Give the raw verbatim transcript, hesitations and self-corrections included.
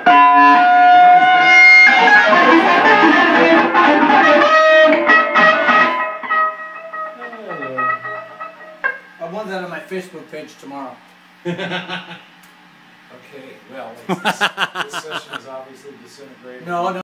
I want that on my Facebook page tomorrow. Okay, well, this, this session is obviously disintegrating. No, no.